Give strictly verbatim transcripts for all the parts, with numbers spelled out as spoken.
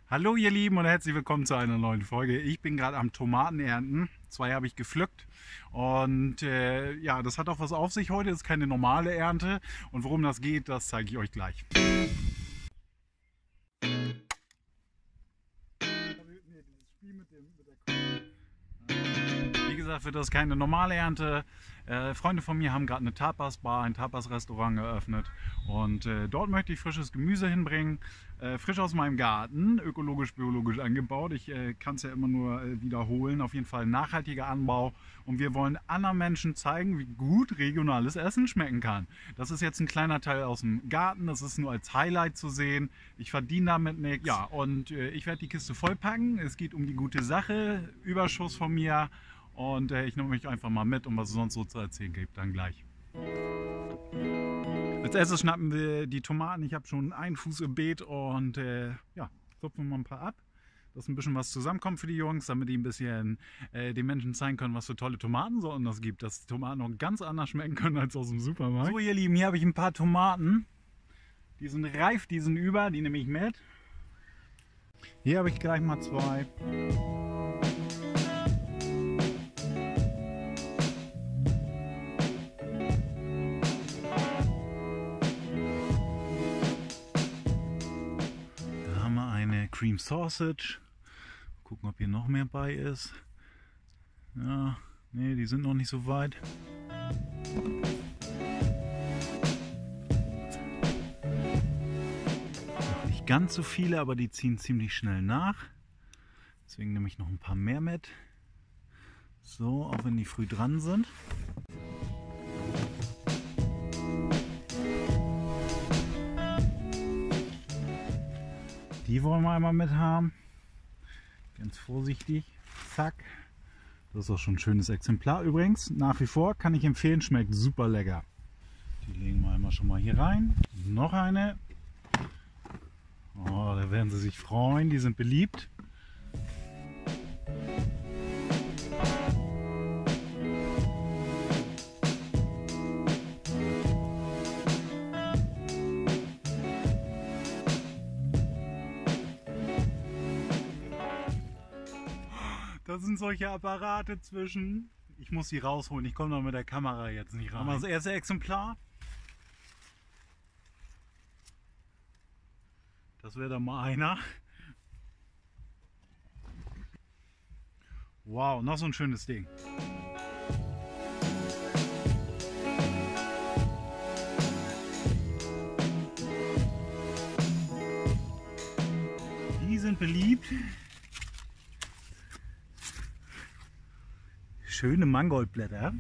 Hallo ihr Lieben und herzlich willkommen zu einer neuen Folge. Ich bin gerade am Tomaten ernten. Zwei habe ich gepflückt und äh, ja, das hat auch was auf sich heute. Das ist keine normale Ernte und worum das geht, das zeige ich euch gleich. Wie gesagt, wird das keine normale Ernte. Äh, Freunde von mir haben gerade eine Tapas-Bar, ein Tapas-Restaurant eröffnet und äh, dort möchte ich frisches Gemüse hinbringen, äh, frisch aus meinem Garten, ökologisch, biologisch angebaut. Ich äh, kann es ja immer nur äh, wiederholen, auf jeden Fall nachhaltiger Anbau und wir wollen anderen Menschen zeigen, wie gut regionales Essen schmecken kann. Das ist jetzt ein kleiner Teil aus dem Garten, das ist nur als Highlight zu sehen. Ich verdiene damit nichts. Ja, und äh, ich werde die Kiste vollpacken. Es geht um die gute Sache, Überschuss von mir. Und äh, ich nehme euch einfach mal mit, um was es sonst so zu erzählen gibt, dann gleich. Als erstes schnappen wir die Tomaten. Ich habe schon einen Fuß im Beet und äh, ja, zupfen wir mal ein paar ab, dass ein bisschen was zusammenkommt für die Jungs, damit die ein bisschen äh, den Menschen zeigen können, was für tolle Tomatensorten das gibt. Dass die Tomaten noch ganz anders schmecken können als aus dem Supermarkt. So ihr Lieben, hier habe ich ein paar Tomaten. Die sind reif, die sind über, die nehme ich mit. Hier habe ich gleich mal zwei. Cream Sausage. Gucken, ob hier noch mehr bei ist. Ja, nee, die sind noch nicht so weit. Noch nicht ganz so viele, aber die ziehen ziemlich schnell nach. Deswegen nehme ich noch ein paar mehr mit. So, auch wenn die früh dran sind. Die wollen wir einmal mit haben. Ganz vorsichtig. Zack. Das ist auch schon ein schönes Exemplar übrigens. Nach wie vor kann ich empfehlen, schmeckt super lecker. Die legen wir einmal schon mal hier rein. Noch eine. Oh, da werden sie sich freuen. Die sind beliebt. Da sind solche Apparate zwischen. Ich muss die rausholen. Ich komme noch mit der Kamera jetzt nicht rein. Das erste Exemplar. Das wäre dann mal einer. Wow, noch so ein schönes Ding. Die sind beliebt. Schöne Mangoldblätter.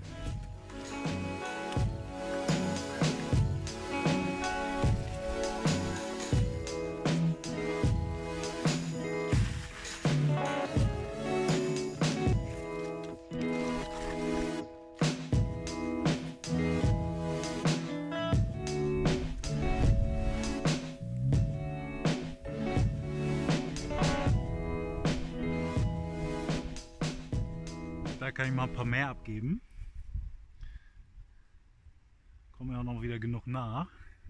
Da kann ich mal ein paar mehr abgeben. Kommen ja auch noch wieder genug nach.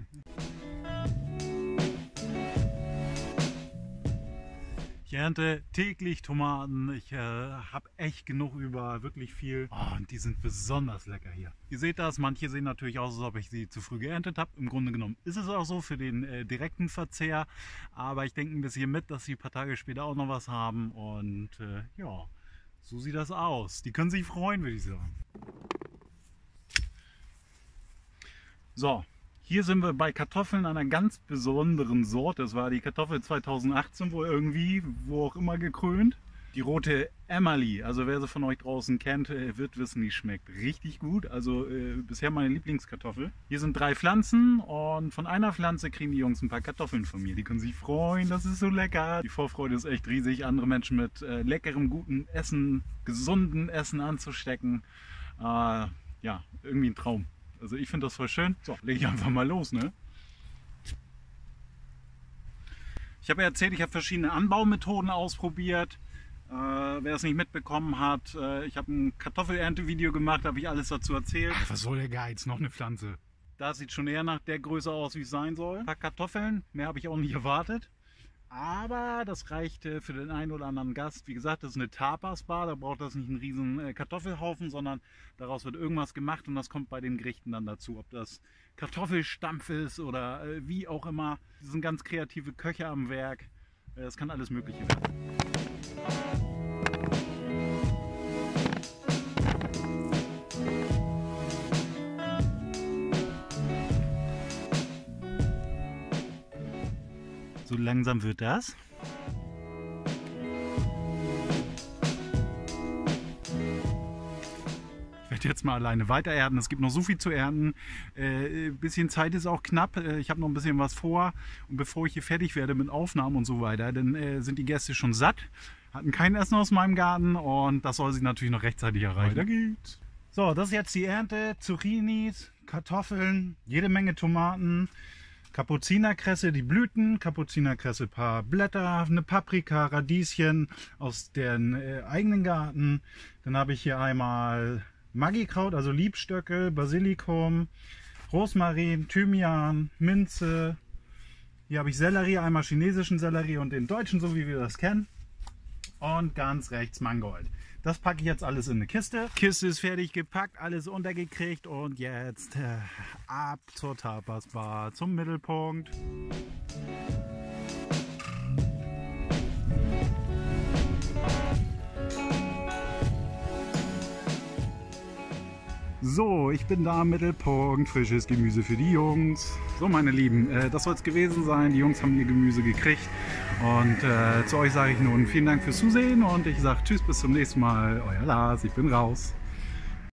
Ich ernte täglich Tomaten. Ich äh, habe echt genug über, wirklich viel. Oh, und die sind besonders lecker hier. Ihr seht das, manche sehen natürlich aus, als ob ich sie zu früh geerntet habe. Im Grunde genommen ist es auch so für den äh, direkten Verzehr. Aber ich denke ein bisschen mit, dass sie ein paar Tage später auch noch was haben. Und äh, ja. So sieht das aus. Die können sich freuen, würde ich sagen. So, hier sind wir bei Kartoffeln einer ganz besonderen Sorte. Das war die Kartoffel zweitausendachtzehn wohl irgendwie, wo auch immer gekrönt. Die rote Emmerli, also wer sie von euch draußen kennt, wird wissen, die schmeckt richtig gut. Also äh, bisher meine Lieblingskartoffel. Hier sind drei Pflanzen und von einer Pflanze kriegen die Jungs ein paar Kartoffeln von mir. Die können sich freuen, das ist so lecker. Die Vorfreude ist echt riesig, andere Menschen mit äh, leckerem, guten Essen, gesunden Essen anzustecken. Äh, ja, irgendwie ein Traum. Also ich finde das voll schön. So, lege ich einfach mal los, ne? Ich habe ja erzählt, ich habe verschiedene Anbaumethoden ausprobiert. Äh, wer es nicht mitbekommen hat, äh, ich habe ein Kartoffelernte-Video gemacht, habe ich alles dazu erzählt. Ach, was soll der Geiz? Noch eine Pflanze. Das sieht schon eher nach der Größe aus, wie es sein soll. Ein paar Kartoffeln, mehr habe ich auch nicht erwartet. Aber das reicht äh, für den einen oder anderen Gast. Wie gesagt, das ist eine Tapas-Bar, da braucht das nicht einen riesen äh, Kartoffelhaufen, sondern daraus wird irgendwas gemacht und das kommt bei den Gerichten dann dazu. Ob das Kartoffelstampf ist oder äh, wie auch immer. Das sind ganz kreative Köche am Werk. Äh, das kann alles Mögliche werden. So langsam wird das. Ich werde jetzt mal alleine weiter ernten. Es gibt noch so viel zu ernten. Äh, ein bisschen Zeit ist auch knapp. Äh, ich habe noch ein bisschen was vor. Und bevor ich hier fertig werde mit Aufnahmen und so weiter, dann äh, sind die Gäste schon satt, hatten kein Essen aus meinem Garten und das soll sie natürlich noch rechtzeitig erreichen. Weiter geht's. So, das ist jetzt die Ernte. Zucchinis, Kartoffeln, jede Menge Tomaten. Kapuzinerkresse, die Blüten, Kapuzinerkresse, paar Blätter, eine Paprika, Radieschen aus dem äh, eigenen Garten. Dann habe ich hier einmal Maggikraut, also Liebstöcke, Basilikum, Rosmarin, Thymian, Minze. Hier habe ich Sellerie, einmal chinesischen Sellerie und den deutschen, so wie wir das kennen. Und ganz rechts Mangold. Das packe ich jetzt alles in eine Kiste. Kiste ist fertig gepackt, alles untergekriegt und jetzt äh, ab zur Tapas-Bar, zum Mittelpunkt. So, ich bin da am Mittelpunkt, frisches Gemüse für die Jungs. So meine Lieben, äh, das soll es gewesen sein. Die Jungs haben ihr Gemüse gekriegt. Und äh, zu euch sage ich nun vielen Dank fürs Zusehen und ich sage tschüss, bis zum nächsten Mal. Euer Lars, ich bin raus.